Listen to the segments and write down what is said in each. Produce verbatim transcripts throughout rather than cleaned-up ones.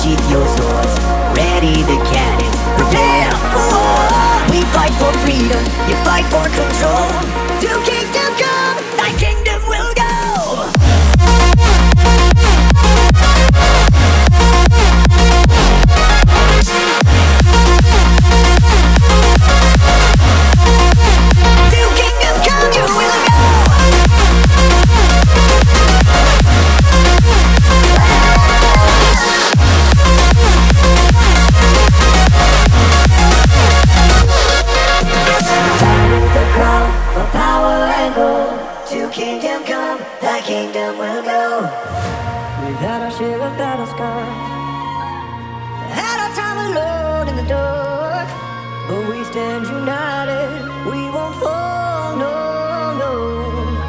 unsheath your swords, ready the cannon, prepare for war. We fight for freedom, you fight for control. To kingdom come, thy kingdom will go. Kingdom will go. We've had our share of battle scars, had our time alone in the dark, but we stand united, we won't fall, no, no.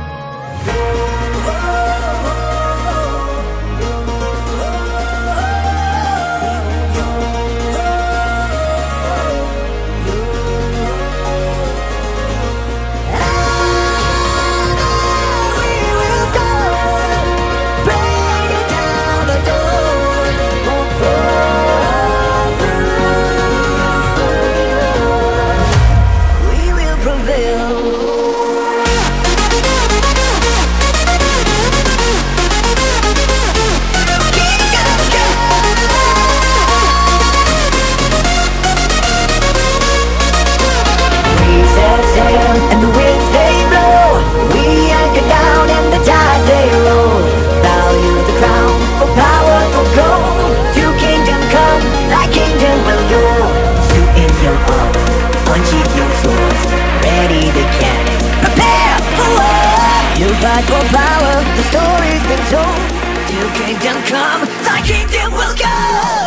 And the winds they blow, we anchor down and the tide they roll. Value the crown for power, for gold. To kingdom come, thy kingdom will go. Suit in your armor, unsheath your swords, ready the cannon, prepare for war. You fight for power, the story's been told. To kingdom come, thy kingdom will go.